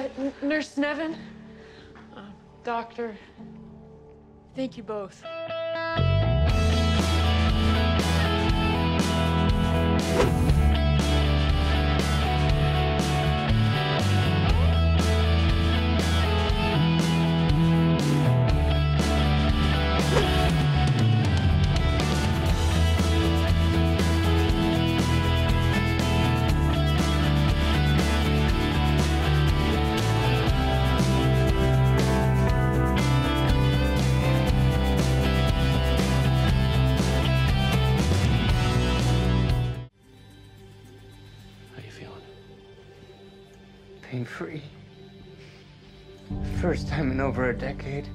Nurse Nevin, doctor, thank you both. Pain-free. First time in over a decade.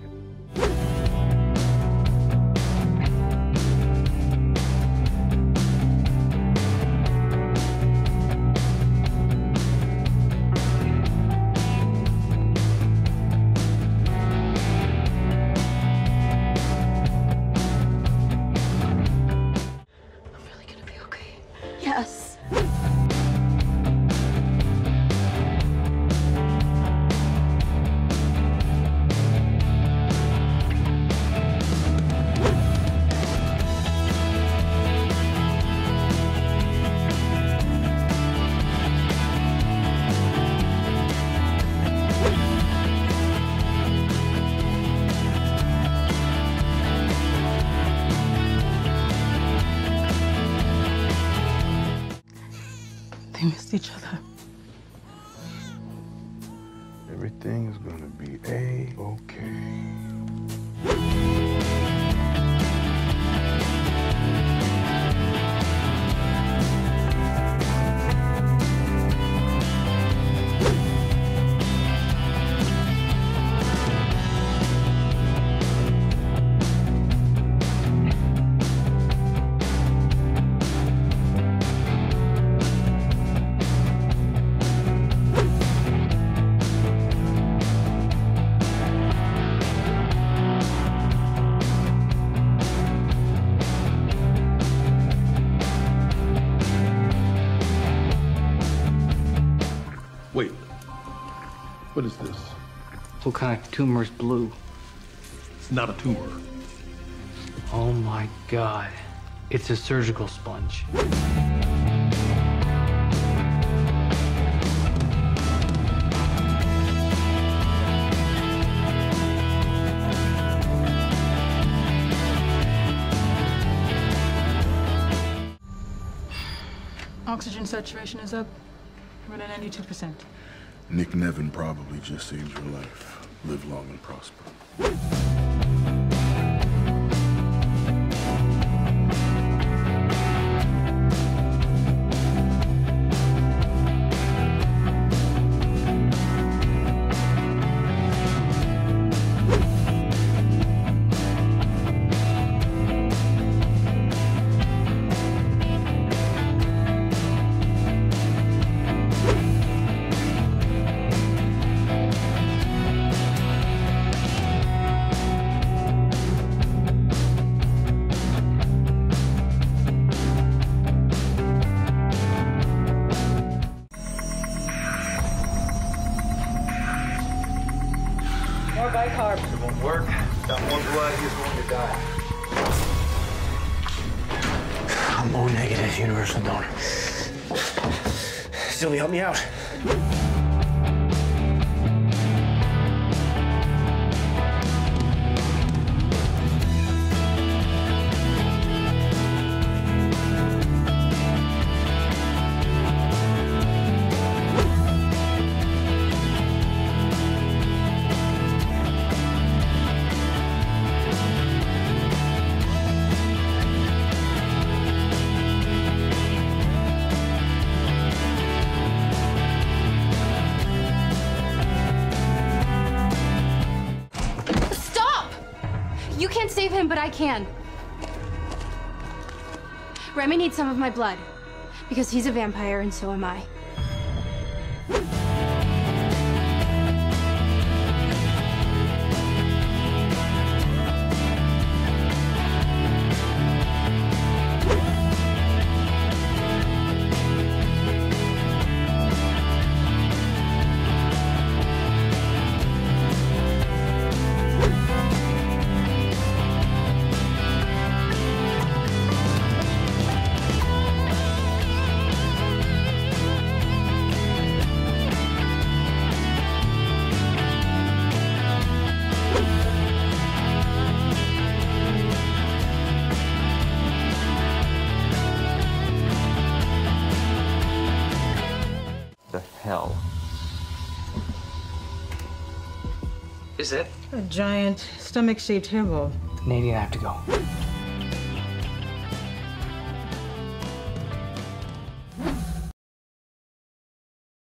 I'm really gonna be okay. Yes. They missed each other. Everything is gonna be A-okay. Wait, what is this? What kind of tumor is blue? It's not a tumor. Oh my God. It's a surgical sponge. Oxygen saturation is up. We're at 92%. Nick Nevin probably just saved your life. Live long and prosper. More bicarb. It won't work. Got more blood, he's going to die. I'm O negative, universal donor. Sylvie, help me out. You can't save him, but I can. Remy needs some of my blood, because he's a vampire and so am I. hell. Is it? A giant stomach-shaped hairball. Nadine, I have to go.